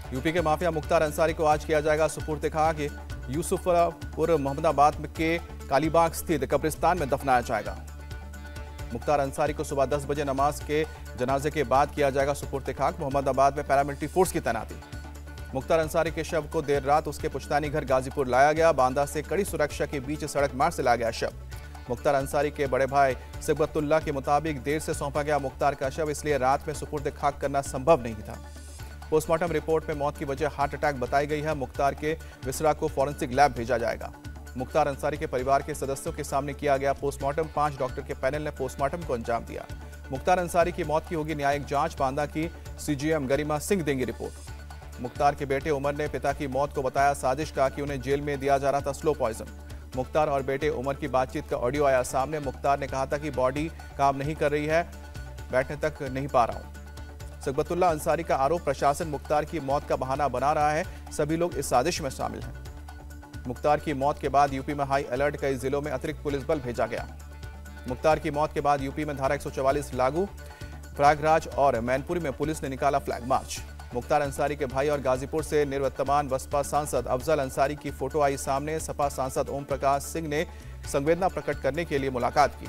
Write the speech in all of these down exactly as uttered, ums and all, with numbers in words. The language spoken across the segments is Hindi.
यूपी के माफिया मुख्तार अंसारी को आज किया जाएगा सुपुर्द खाक। यूसुफपुर मोहम्मदाबाद के कालीबाग स्थित कब्रिस्तान में दफनाया जाएगा। मुख्तार अंसारी को सुबह दस बजे नमाज के जनाजे के बाद किया जाएगा सुपुर्द खाक। मोहम्मदाबाद में पैरामिलिट्री फोर्स की तैनाती। मुख्तार अंसारी के शव को देर रात उसके पुश्तैनी घर गाजीपुर लाया गया। बांदा से कड़ी सुरक्षा के बीच सड़क मार्ग से लाया गया शव। मुख्तार अंसारी के बड़े भाई सिबगतुल्लाह के मुताबिक देर से सौंपा गया मुख्तार का शव, इसलिए रात में सुपुर्द खाक करना संभव नहीं था। पोस्टमार्टम रिपोर्ट में मौत की वजह हार्ट अटैक बताई गई है। मुख्तार के विसरा को फॉरेंसिक लैब भेजा जाएगा। मुख्तार अंसारी के परिवार के सदस्यों के सामने किया गया पोस्टमार्टम। पांच डॉक्टर के पैनल ने पोस्टमार्टम को अंजाम दिया। मुख्तार अंसारी की मौत की होगी न्यायिक जांच। बांदा की सीजीएम गरिमा सिंह देंगी रिपोर्ट। मुख्तार के बेटे उमर ने पिता की मौत को बताया साजिश, कहा कि उन्हें जेल में दिया जा रहा था स्लो पॉइजन। मुख्तार और बेटे उमर की बातचीत का ऑडियो आया सामने। मुख्तार ने कहा था कि बॉडी काम नहीं कर रही है, बैठने तक नहीं पा रहा हूं। सिबगतुल्लाह अंसारी का आरोप प्रशासन मुख्तार की मौत का बहाना बना रहा है। सभी लोग इस साजिश में शामिल हैं। मुख्तार की मौत के बाद यूपी में हाई अलर्ट, कई जिलों में अतिरिक्त पुलिस बल भेजा गया। मुख्तार की मौत के बाद यूपी में धारा एक सौ चवालीस लागू। प्रयागराज और मैनपुरी में पुलिस ने निकाला फ्लैग मार्च। मुख्तार अंसारी के भाई और गाजीपुर से निवर्तमान बसपा सांसद अफजल अंसारी की फोटो आई सामने। सपा सांसद ओम प्रकाश सिंह ने संवेदना प्रकट करने के लिए मुलाकात की।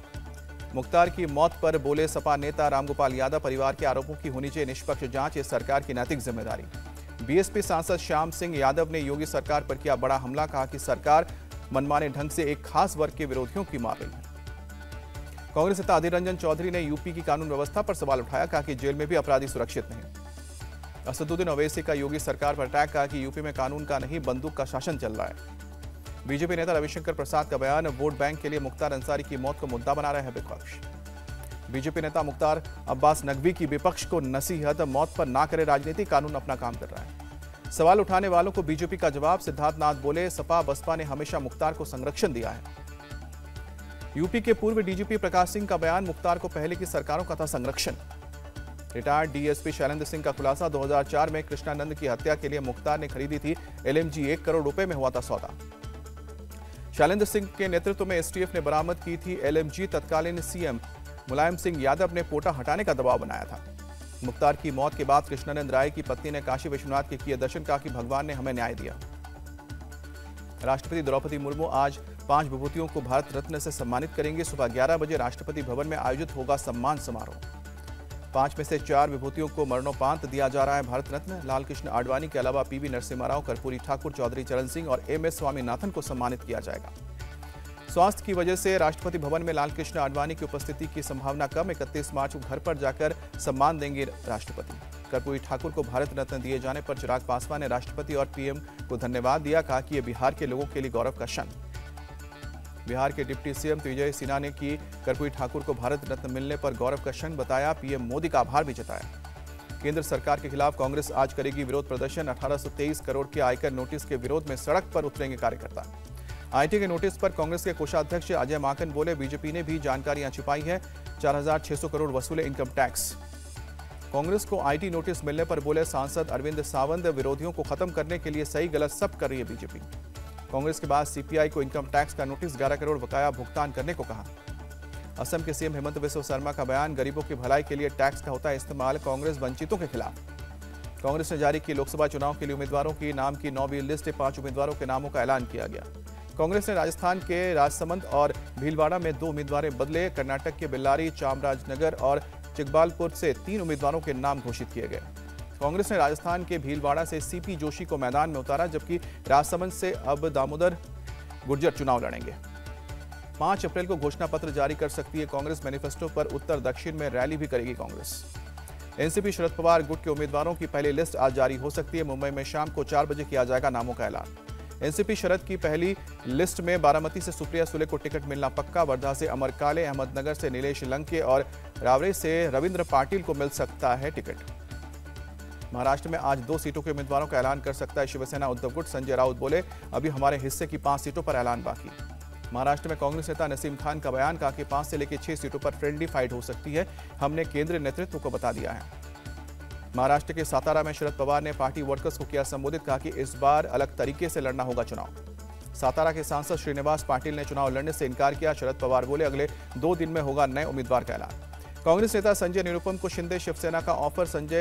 मुख्तार की मौत पर बोले सपा नेता रामगोपाल यादव, परिवार के आरोपों की होनी चाहिए निष्पक्ष जांच, ये सरकार की नैतिक जिम्मेदारी। बीएसपी सांसद श्याम सिंह यादव ने योगी सरकार पर किया बड़ा हमला, कहा कि सरकार मनमाने ढंग से एक खास वर्ग के विरोधियों की मार रही है। कांग्रेस नेता अधीर रंजन चौधरी ने यूपी की कानून व्यवस्था पर सवाल उठाया, कहा कि जेल में भी अपराधी सुरक्षित नहीं। असदुद्दीन ओवैसी का योगी सरकार पर अटैक, कहा कि यूपी में कानून का नहीं बंदूक का शासन चल रहा है। बीजेपी नेता रविशंकर प्रसाद का बयान, वोट बैंक के लिए मुख्तार अंसारी की मौत को मुद्दा बना रहे हैं विपक्ष। बीजेपी नेता मुख्तार अब्बास नकवी की विपक्ष को नसीहत, मौत पर ना करे राजनीति, कानून अपना काम कर रहा है। सवाल उठाने वालों को बीजेपी का जवाब, सिद्धार्थ नाथ बोले सपा बसपा ने हमेशा मुख्तार को संरक्षण दिया है। यूपी के पूर्व डीजीपी प्रकाश सिंह का बयान, मुख्तार को पहले की सरकारों का था संरक्षण। रिटायर्ड डीएसपी शैलेंद्र सिंह का खुलासा, दो हज़ार चार में कृष्णानंद की हत्या के लिए मुख्तार ने खरीदी थी एलएमजी, एक करोड़ रुपए में हुआ था सौदा। शैलेंद्र सिंह के नेतृत्व में एसटीएफ ने बरामद की थी एलएमजी। तत्कालीन सीएम मुलायम सिंह यादव ने पोटा हटाने का दबाव बनाया था। मुख्तार की मौत के बाद कृष्णानंद राय की पत्नी ने काशी विश्वनाथ के किए दर्शन, कहा कि भगवान ने हमें न्याय दिया। राष्ट्रपति द्रौपदी मुर्मू आज पांच विभूतियों को भारत रत्न से सम्मानित करेंगे। सुबह ग्यारह बजे राष्ट्रपति भवन में आयोजित होगा सम्मान समारोह। पांच में से चार विभूतियों को मरणोपरांत दिया जा रहा है भारत रत्न। लालकृष्ण आडवाणी के अलावा पीवी नरसिम्हा राव, कर्पूरी ठाकुर, चौधरी चरण सिंह और एम एस स्वामीनाथन को सम्मानित किया जाएगा। स्वास्थ्य की वजह से राष्ट्रपति भवन में लालकृष्ण आडवाणी की उपस्थिति की संभावना कम। इकतीस मार्च को घर पर जाकर सम्मान देंगे राष्ट्रपति। कर्पूरी ठाकुर को भारत रत्न दिए जाने पर चिराग पासवान ने राष्ट्रपति और पीएम को धन्यवाद दिया, कहा कि यह बिहार के लोगों के लिए गौरव का क्षण। बिहार के डिप्टी सीएम विजय सिन्हा ने की कर्पूरी ठाकुर को भारत रत्न मिलने पर गौरव का क्षण बताया। पीएम मोदी का आभार भी जताया। केंद्र सरकार के खिलाफ कांग्रेस आज करेगी विरोध प्रदर्शन। अठारह सौ तेईस करोड़ के आयकर नोटिस के विरोध में सड़क पर उतरेंगे कार्यकर्ता। आईटी के नोटिस पर कांग्रेस के कोषाध्यक्ष अजय माकन बोले, बीजेपी ने भी जानकारियां छिपाई है। चार हजार छह सौ करोड़ वसूले इनकम टैक्स। कांग्रेस को आईटी नोटिस मिलने पर बोले सांसद अरविंद सावंत, विरोधियों को खत्म करने के लिए सही गलत सब कर रही है बीजेपी। कांग्रेस के बाद सीपीआई को इनकम टैक्स का नोटिस ग्यारह करोड़ बकाया भुगतान करने को कहा। असम के सीएम हेमंत बिस्वा शर्मा का बयान, गरीबों की भलाई के लिए टैक्स का होता है इस्तेमाल, कांग्रेस वंचितों के खिलाफ। कांग्रेस ने जारी की लोकसभा चुनाव के लिए उम्मीदवारों की नाम की नौवीं लिस्ट। पांच उम्मीदवारों के नामों का ऐलान किया गया। कांग्रेस ने राजस्थान के राजसमंद और भीलवाड़ा में दो उम्मीदवार बदले। कर्नाटक के बेल्लारी, चामराजनगर और चिकबालपुर से तीन उम्मीदवारों के नाम घोषित किए गए। कांग्रेस ने राजस्थान के भीलवाड़ा से सीपी जोशी को मैदान में उतारा, जबकि राजसमंद से अब दामोदर गुर्जर चुनाव लड़ेंगे। पांच अप्रैल को घोषणा पत्र जारी कर सकती है कांग्रेस। मैनिफेस्टो पर उत्तर दक्षिण में रैली भी करेगी कांग्रेस। एनसीपी शरद पवार गुट के उम्मीदवारों की पहली लिस्ट आज जारी हो सकती है। मुंबई में शाम को चार बजे किया जाएगा नामों का ऐलान। एनसीपी शरद की पहली लिस्ट में बारामती से सुप्रिया सुले को टिकट मिलना पक्का। वर्धा से अमर काले, अहमदनगर से नीलेश लंके और रावरे से रविंद्र पाटिल को मिल सकता है टिकट। महाराष्ट्र में आज दो सीटों के उम्मीदवारों का ऐलान कर सकता है शिवसेना उद्धव गुट। संजय राउत बोले, अभी हमारे हिस्से की पांच सीटों पर ऐलान बाकी। महाराष्ट्र में कांग्रेस नेता नसीम खान का बयान, कहा कि पांच से लेकर छह सीटों पर फ्रेंडली फाइट हो सकती है, हमने केंद्रीय नेतृत्व को बता दिया है। महाराष्ट्र के सातारा में शरद पवार ने पार्टी वर्कर्स को किया संबोधित, कहा कि इस बार अलग तरीके से लड़ना होगा चुनाव। सातारा के सांसद श्रीनिवास पाटिल ने चुनाव लड़ने से इनकार किया। शरद पवार बोले, अगले दो दिन में होगा नए उम्मीदवार का ऐलान। कांग्रेस नेता संजय निरुपम को शिंदे शिवसेना का ऑफर। संजय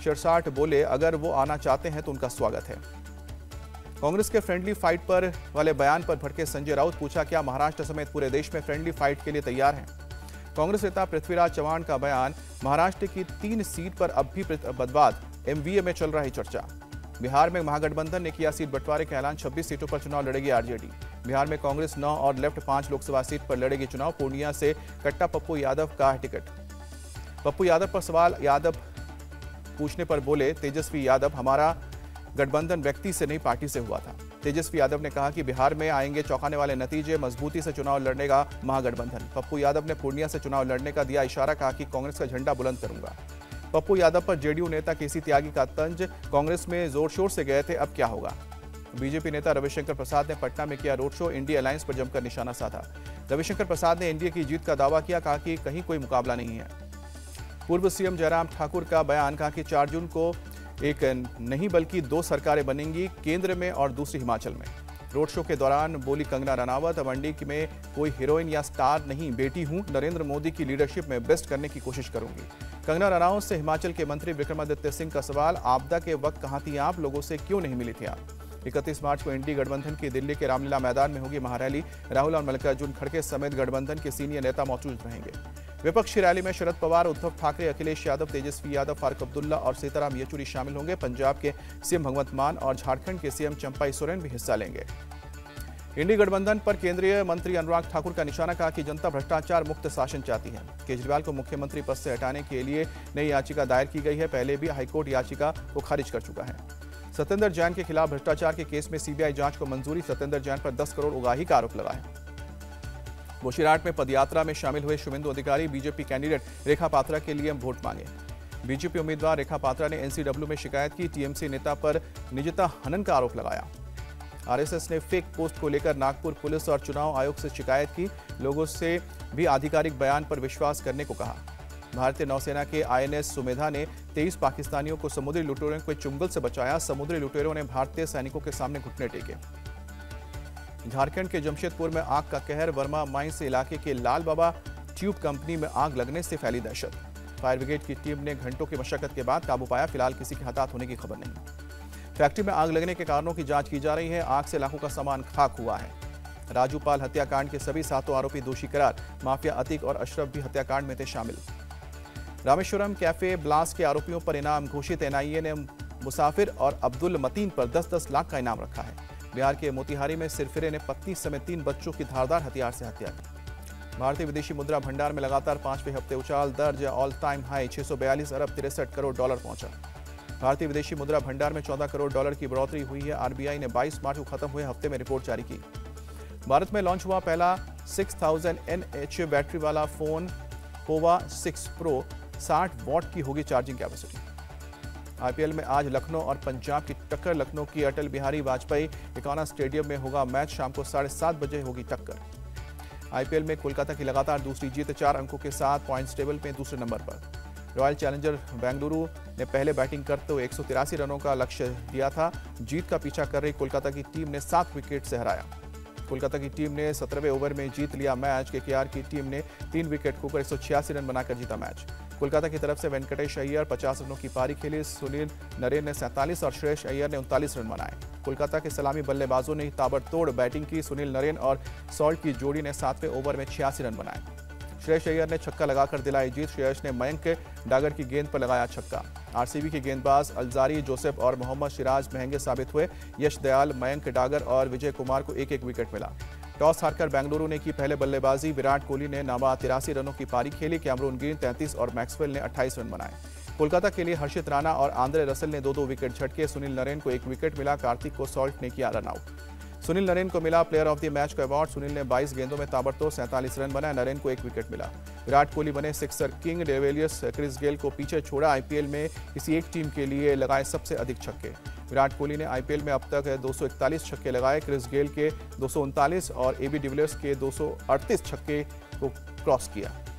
शिरसाट बोले, अगर वो आना चाहते हैं तो उनका स्वागत है। कांग्रेस के फ्रेंडली फाइट पर वाले बयान पर भड़के संजय राउत, पूछा क्या महाराष्ट्र समेत पूरे देश में फ्रेंडली फाइट के लिए तैयार हैं? कांग्रेस नेता पृथ्वीराज चव्हाण का बयान, महाराष्ट्र की तीन सीट पर अब भी बदवाद, एमवीए में चल रही चर्चा। बिहार में महागठबंधन ने किया सीट बंटवारे का ऐलान, छब्बीस सीटों पर चुनाव लड़ेगी आरजेडी। बिहार में कांग्रेस नौ और लेफ्ट पांच लोकसभा सीट पर लड़ेगी चुनाव। पूर्णिया से कट्टा पप्पू यादव का है टिकट। पप्पू यादव पर सवाल यादव पूछने पर बोले, तेजस्वी यादव, हमारा गठबंधन व्यक्ति से नहीं पार्टी से हुआ था। तेजस्वी यादव ने कहा कि बिहार में आएंगे चौंकाने वाले नतीजे, मजबूती से चुनाव लड़नेगा महागठबंधन। पप्पू यादव ने पूर्णिया से चुनाव लड़ने का दिया इशारा, कहा कि कांग्रेस का झंडा बुलंद करूंगा। पप्पू यादव पर जेडीयू नेता केसी त्यागी का तंज, कांग्रेस में जोर शोर से गए थे, अब क्या होगा? बीजेपी नेता रविशंकर प्रसाद ने पटना में किया रोड शो, इंडिया अलायंस पर जमकर निशाना साधा। रविशंकर प्रसाद ने एनडीए की जीत का दावा किया, कहा कि कहीं कोई मुकाबला नहीं है। पूर्व सीएम जयराम ठाकुर का बयान, कहा कि चार जून को एक नहीं बल्कि दो सरकारें बनेंगी, केंद्र में और दूसरी हिमाचल में। रोड शो के दौरान बोली कंगना रनावत, मंडी में कोई हीरोइन या स्टार नहीं, बेटी हूं, नरेंद्र मोदी की लीडरशिप में बेस्ट करने की कोशिश करूंगी। कंगना रनावत से हिमाचल के मंत्री विक्रमादित्य सिंह का सवाल, आपदा के वक्त कहां थी आप, लोगों से क्यों नहीं मिली थी आप? इकतीस मार्च को इंडी गठबंधन की दिल्ली के रामलीला मैदान में होगी महारैली। राहुल और मल्लिकार्जुन खड़गे समेत गठबंधन के सीनियर नेता मौजूद रहेंगे। विपक्षी रैली में शरद पवार, उद्धव ठाकरे, अखिलेश यादव, तेजस्वी यादव, फारूक अब्दुल्ला और सीताराम येचुरी शामिल होंगे। पंजाब के सीएम भगवंत मान और झारखंड के सीएम चंपाई सोरेन भी हिस्सा लेंगे। इंडी गठबंधन पर केंद्रीय मंत्री अनुराग ठाकुर का निशाना, कहा कि जनता भ्रष्टाचार मुक्त शासन चाहती है। केजरीवाल को मुख्यमंत्री पद से हटाने के लिए नई याचिका दायर की गई है, पहले भी हाईकोर्ट याचिका को खारिज कर चुका है। सत्येंद्र जैन के खिलाफ भ्रष्टाचार के केस में सीबीआई जांच को मंजूरी, सत्येंद्र जैन पर दस करोड़ उगाही का आरोप लगा है। बोशीराट में पदयात्रा में शामिल हुए शुभेंदु अधिकारी, बीजेपी कैंडिडेट रेखा पात्रा के लिए वोट मांगे। बीजेपी उम्मीदवार रेखा पात्रा ने एनसीडब्ल्यू में शिकायत की, टीएमसी नेता पर निजता हनन का आरोप लगाया। आरएसएस ने फेक पोस्ट को लेकर नागपुर पुलिस और चुनाव आयोग से शिकायत की, लोगों से भी आधिकारिक बयान पर विश्वास करने को कहा। भारतीय नौसेना के आईएनएस सुमेधा ने तेईस पाकिस्तानियों को समुद्री लुटेरों के चुंगल से बचाया, समुद्री लुटेरों ने भारतीय सैनिकों के सामने घुटने टेके। झारखंड के जमशेदपुर में आग का कहर, वर्मा माइंस इलाके के लाल बाबा ट्यूब कंपनी में आग लगने से फैली दहशत। फायर ब्रिगेड की टीम ने घंटों की मशक्कत के बाद काबू पाया, फिलहाल किसी के हताहत होने की खबर नहीं। फैक्ट्री में आग लगने के कारणों की जांच की जा रही है, आग से लाखों का सामान खाक हुआ है। राजू पाल हत्याकांड के सभी सातों आरोपी दोषी करार, माफिया अतीक और अशरफ भी हत्याकांड में थे शामिल। रामेश्वरम कैफे ब्लास्ट के आरोपियों पर इनाम घोषित, एनआईए ने मुसाफिर और अब्दुल मतीन पर दस दस लाख का इनाम रखा है। बिहार के मोतिहारी में सिरफिरे ने पत्नी समेत तीन बच्चों की धारदार हथियार से हत्या की। भारतीय विदेशी मुद्रा भंडार में लगातार पांचवें हफ्ते उछाल दर्ज, ऑल टाइम हाई छह सौ बयालीस अरब तिरसठ करोड़ डॉलर पहुंचा। भारतीय विदेशी मुद्रा भंडार में चौदह करोड़ डॉलर की बढ़ोतरी हुई है। आरबीआई ने बाईस मार्च को खत्म हुए हफ्ते में रिपोर्ट जारी की। भारत में लॉन्च हुआ पहला छह हज़ार एनएच बैटरी वाला फोन पोवा सिक्स प्रो, साठ वॉट की होगी चार्जिंग कैपेसिटी। आईपीएल में आज लखनऊ और पंजाब की टक्कर, लखनऊ की अटल बिहारी वाजपेयी इकोना स्टेडियम में होगा मैच, शाम को साढ़े सात बजे होगी टक्कर। आईपीएल में कोलकाता की लगातार दूसरी जीत, चार अंकों के साथ पॉइंट्स टेबल में दूसरे नंबर पर। रॉयल चैलेंजर बेंगलुरु ने पहले बैटिंग करते हुए एक सौ तिरासी रनों का लक्ष्य दिया था। जीत का पीछा कर रही कोलकाता की टीम ने सात विकेट से हराया। कोलकाता की टीम ने सत्रहवें ओवर में जीत लिया मैच। केकेआर की टीम ने तीन विकेट खोकर एक सौ छियासी रन बनाकर जीता मैच। कोलकाता की तरफ से वेंकटेश अय्यर पचास रनों की पारी खेली, सुनील नरेन ने सैंतालीस और श्रेयस अय्यर ने उनतालीस रन बनाए। कोलकाता के सलामी बल्लेबाजों ने ताबड़तोड़ बैटिंग की, सुनील नरेन और सॉल्ट की जोड़ी ने सातवें ओवर में छियासी रन बनाए। श्रेयस अय्यर ने छक्का लगाकर दिलाई जीत, श्रेयस ने मयंक डागर की गेंद पर लगाया छक्का। आरसीबी के गेंदबाज अलजारी जोसेफ और मोहम्मद सिराज महंगे साबित हुए, यश दयाल, मयंक डागर और विजय कुमार को एक एक विकेट मिला। टॉस हारकर बेंगलुरु ने की पहले बल्लेबाजी, विराट कोहली ने नाबाद तिरासी रनों की पारी खेली, कैमरून ग्रीन तैंतीस और मैक्सवेल ने अट्ठाईस रन बनाए। कोलकाता के लिए हर्षित राणा और आंद्रे रसल ने दो दो विकेट झटके, सुनील नरेन को एक विकेट मिला, कार्तिक को सॉल्ट ने किया रन आउट। सुनील नरेन को मिला प्लेयर ऑफ द मैच का अवार्ड, सुनील ने बाईस गेंदों में ताबड़तोड़ सैंतालीस रन बनाए, नरेन को एक विकेट मिला। विराट कोहली बने sixer king, de Villiers Chris Gayle को पीछे छोड़ा, आईपीएल में किसी एक टीम के लिए लगाए सबसे अधिक छक्के। विराट कोहली ने आईपीएल में अब तक दो सौ इकतालीस छक्के लगाए, क्रिस गेल के दो सौ उनतालीस और एबी डिविलियर्स के दो सौ अड़तीस छक्के को क्रॉस किया।